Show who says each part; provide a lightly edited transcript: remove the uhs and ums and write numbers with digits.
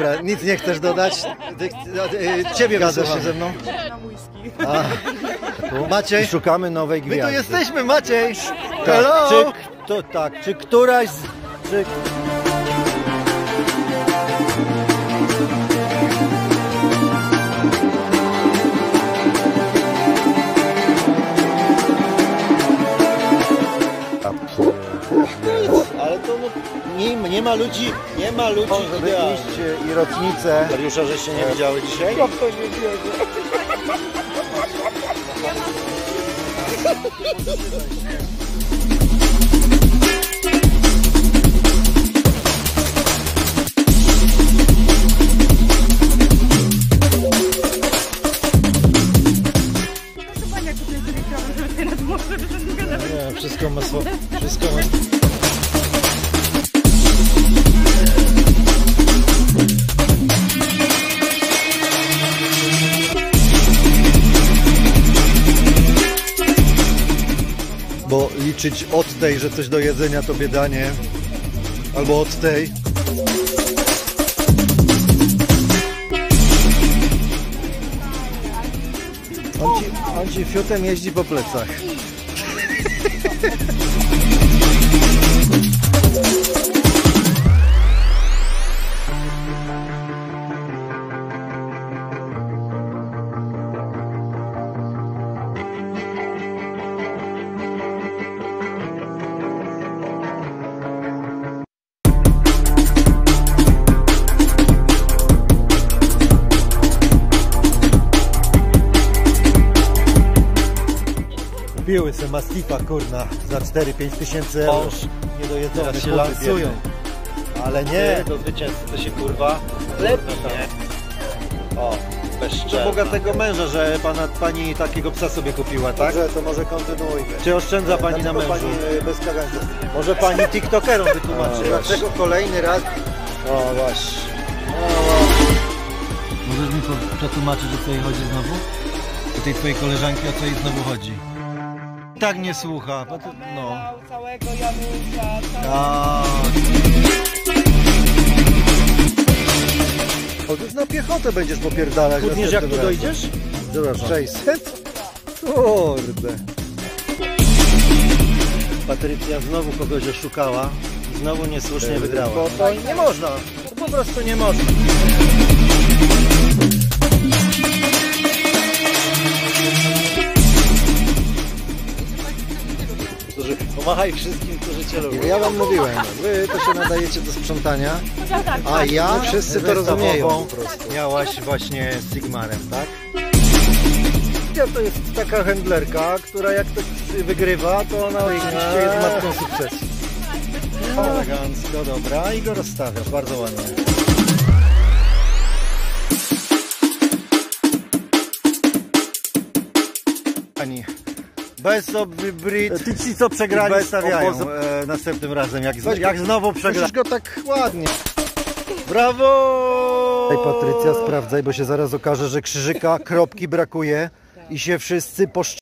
Speaker 1: Dobra, nic nie chcesz dodać? Ciebie gadasz się ze mną? A, Maciej?
Speaker 2: Szukamy nowej
Speaker 1: My
Speaker 2: gwiazdy.
Speaker 1: tu jesteśmy, Maciej!
Speaker 2: Tak,
Speaker 1: Hello!
Speaker 2: czy któraś z... Czy...
Speaker 1: Ale to nie ma ludzi,
Speaker 2: Żeby iść i rocznicę.
Speaker 1: Mariusza, żeście nie widziały dzisiaj?
Speaker 2: Jak to nie wierzę.
Speaker 1: Nie, wszystko ma słowo. Wszystko ma... Bo liczyć od tej, że coś do jedzenia to biedanie, albo od tej. On ci fiutem jeździ po plecach. Kupiły se Mastifa, kurna, za 4-5 tysięcy euro. Nie do jedzenia,
Speaker 2: Teraz się
Speaker 1: kurwy
Speaker 2: lansują.
Speaker 1: biedne. Ale nie,
Speaker 2: Do zwycięzcy to się kurwa lepiej, nie? O,
Speaker 1: do
Speaker 2: bezczelna.
Speaker 1: bogatego męża, że pani takiego psa sobie kupiła, tak?
Speaker 2: Dobrze, to może kontynuujmy.
Speaker 1: Czy oszczędza pani na
Speaker 2: Dlaczego
Speaker 1: mężu?
Speaker 2: pani bez kagańca?
Speaker 1: Może pani tiktokerom wytłumaczy,
Speaker 2: O,
Speaker 1: dlaczego kolejny raz...
Speaker 2: O właśnie.
Speaker 1: Możesz mi przetłumaczyć, o co jej chodzi znowu? Do tej twojej koleżanki, o co jej znowu chodzi? Tak nie słucha, bo to, no.
Speaker 3: Całego Janusza,
Speaker 1: O, to już na piechotę będziesz popierdalać.
Speaker 2: Chudniesz, jak tu
Speaker 1: następnym razem.
Speaker 2: dojdziesz?
Speaker 1: Przepraszam. 600? Kurde. Patrycja znowu kogoś oszukała. Znowu niesłusznie wygrała.
Speaker 2: Bo to nie można.
Speaker 1: To po prostu nie można.
Speaker 2: Pomachaj wszystkim, którzy cię lubią.
Speaker 1: Ja wam mówiłem, wy to się nadajecie do sprzątania, a ja wszyscy to rozumieją po prostu. Miałaś właśnie z Sigmarem, tak? Ja to jest taka handlerka, która jak ktoś wygrywa, to ona oczywiście jest matką sukcesu. Elegancko, dobra, i go rozstawiasz, bardzo ładnie. Ani bez obryt.
Speaker 2: Ty ci co przegrali
Speaker 1: Bez
Speaker 2: stawiają
Speaker 1: następnym razem, jak
Speaker 2: jak
Speaker 1: znowu przegrasz.
Speaker 2: Musisz
Speaker 1: go tak ładnie. Brawo!
Speaker 2: Ej, Patrycja, sprawdzaj, bo się zaraz okaże, że krzyżyka, kropki brakuje i się wszyscy